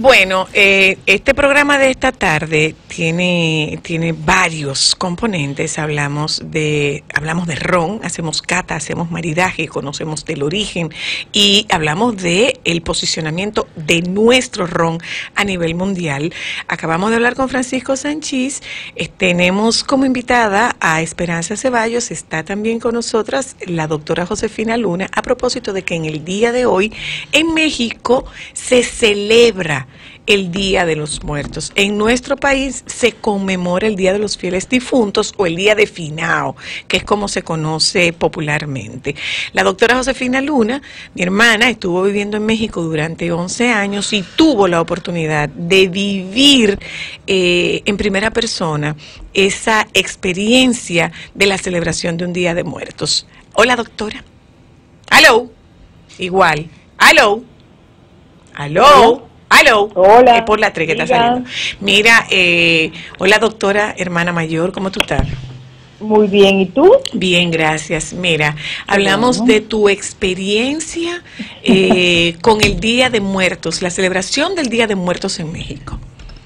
Bueno, este programa de esta tarde tiene varios componentes. Hablamos de ron, hacemos cata, hacemos maridaje, conocemos del origen y hablamos de el posicionamiento de nuestro ron a nivel mundial. Acabamos de hablar con Francisco Sanchís. Tenemos como invitada a Esperanza Ceballos. Está también con nosotras la doctora Josefina Luna, a propósito de que en el día de hoy en México se celebra el Día de los Muertos. En nuestro país se conmemora el Día de los Fieles Difuntos o el Día de Finao, que es como se conoce popularmente. La doctora Josefina Luna, mi hermana, estuvo viviendo en México durante 11 años y tuvo la oportunidad de vivir en primera persona esa experiencia de la celebración de un Día de Muertos. Hola, doctora. ¿Aló? Igual. ¿Aló? ¿Aló? Aló, hola, por la 3 que está saliendo. Mira, hola doctora, hermana mayor, ¿cómo tú estás? Muy bien, ¿y tú? Bien, gracias. Mira, hablamos de tu experiencia con el Día de Muertos, la celebración del Día de Muertos en México.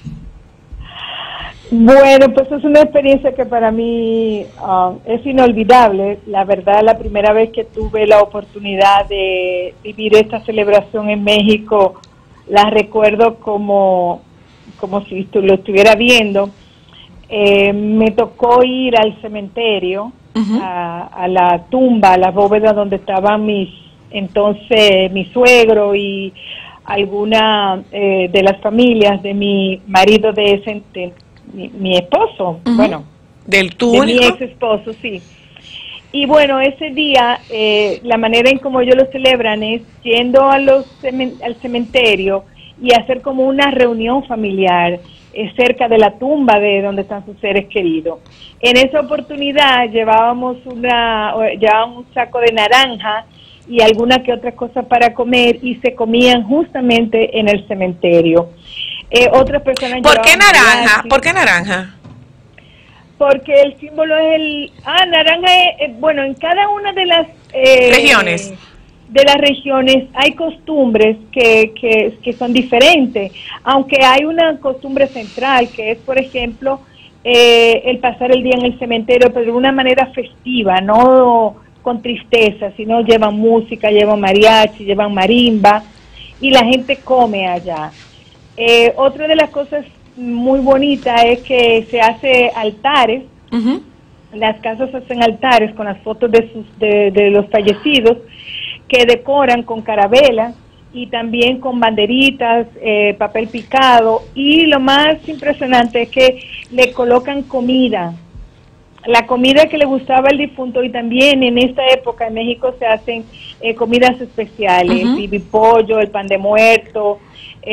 Bueno, pues es una experiencia que para mí es inolvidable. La verdad, la primera vez que tuve la oportunidad de vivir esta celebración en México, la recuerdo como si lo estuviera viendo. Me tocó ir al cementerio, a la tumba, a la bóveda donde estaban mi suegro y alguna de las familias de mi marido mi esposo, bueno, ¿Del de mi ex esposo, sí. Y bueno, ese día, la manera en como ellos lo celebran es yendo al cementerio y hacer como una reunión familiar cerca de la tumba de donde están sus seres queridos. En esa oportunidad llevábamos un saco de naranja y alguna que otra cosa para comer y se comían justamente en el cementerio. Otras personas ¿Por qué naranja? ¿Por qué naranja? Porque el símbolo es naranja bueno, en cada una de las regiones. De las regiones hay costumbres que son diferentes, aunque hay una costumbre central que es, por ejemplo, el pasar el día en el cementerio, pero de una manera festiva, no con tristeza, sino llevan música, llevan mariachi, llevan marimba y la gente come allá. Otra de las cosas muy bonitas es que se hace altares. Las casas hacen altares con las fotos de los fallecidos, que decoran con carabelas y también con banderitas, papel picado, y lo más impresionante es que le colocan comida, la comida que le gustaba al difunto, y también en esta época en México se hacen comidas especiales, el pibipollo, el pan de muerto,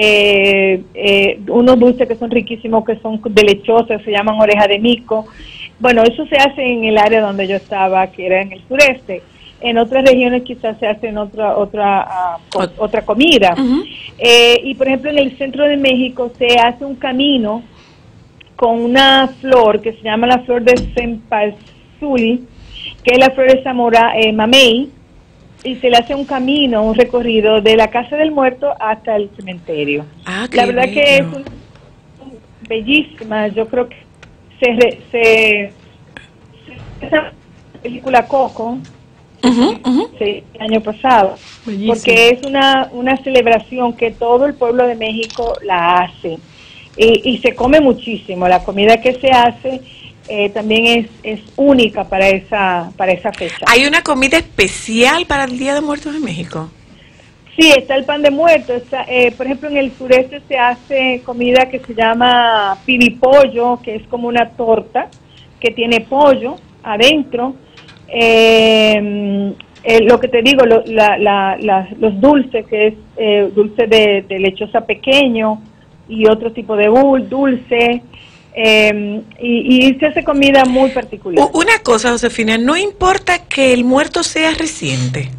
unos dulces que son riquísimos, que son de lechosa, se llaman oreja de mico. Bueno, eso se hace en el área donde yo estaba, que era en el sureste. En otras regiones quizás se hacen otra comida. Y por ejemplo en el centro de México se hace un camino con una flor que se llama la flor de cempasúchil, que es la flor de mamey, y se le hace un camino, un recorrido de la casa del muerto hasta el cementerio. La verdad bello. Que es bellísima. Yo creo que esa película Coco, sí, el año pasado, bellísimo. Porque es una celebración que todo el pueblo de México la hace y se come muchísimo. La comida que se hace también es única para esa fecha. ¿Hay una comida especial para el Día de Muertos en México? Sí, está el pan de muerto. Por ejemplo, en el sureste se hace comida que se llama pibipollo, que es como una torta que tiene pollo adentro. Lo que te digo, los dulces, que es dulce de lechosa pequeño y otro tipo de dulce, y se hace comida muy particular. Una cosa, Josefina, no importa que el muerto sea reciente.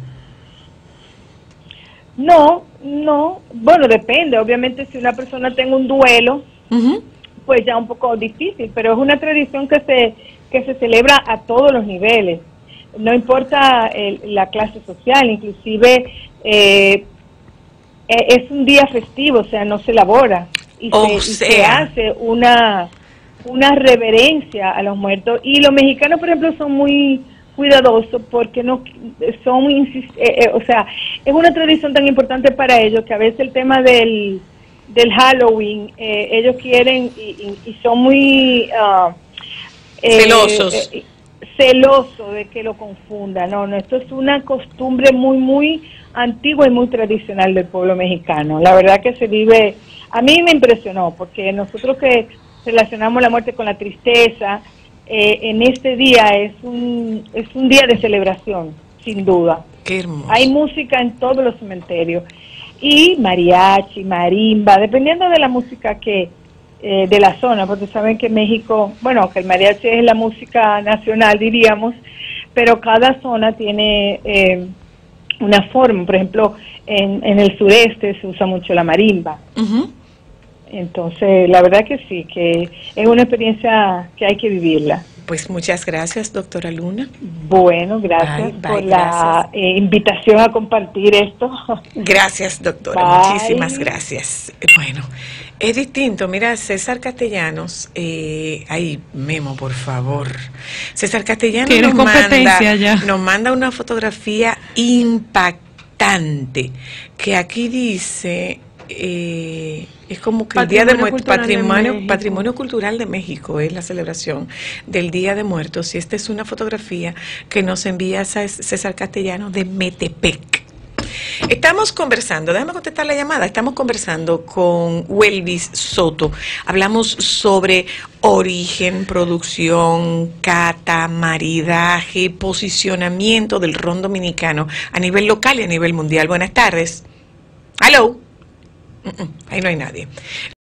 No, bueno, depende. Obviamente si una persona tiene un duelo, pues ya un poco difícil, pero es una tradición que se celebra a todos los niveles. No importa la clase social, inclusive es un día festivo, o sea, no se elabora y se hace una reverencia a los muertos. Y los mexicanos, por ejemplo, son muy cuidadosos porque no son o sea, es una tradición tan importante para ellos que a veces el tema del Halloween, ellos quieren y son muy celosos. Celoso de que lo confunda. No, esto es una costumbre muy antigua y muy tradicional del pueblo mexicano. La verdad que se vive, a mí me impresionó, porque nosotros que relacionamos la muerte con la tristeza, en este día es un día de celebración, sin duda. Qué hermoso. Hay música en todos los cementerios, y mariachi, marimba, dependiendo de la música que de la zona, porque saben que México, bueno, que el mariachi es la música nacional, diríamos, pero cada zona tiene una forma. Por ejemplo, en el sureste se usa mucho la marimba. Entonces, la verdad que sí, que es una experiencia que hay que vivirla. Pues muchas gracias, doctora Luna. Bueno, gracias por la invitación a compartir esto. Gracias, doctora. Muchísimas gracias. Bueno, es distinto. Mira, César Castellanos, ay, Memo, por favor. César Castellanos nos manda una fotografía impactante, que aquí dice... es como que el Día de Muertos, Patrimonio Cultural de México es la celebración del Día de Muertos, y esta es una fotografía que nos envía César Castellanos de Metepec. Estamos conversando, déjame contestar la llamada, estamos conversando con Welvis Soto. Hablamos sobre origen, producción, cata, maridaje, posicionamiento del ron dominicano a nivel local y a nivel mundial. Buenas tardes. Hello. Ahí no hay nadie.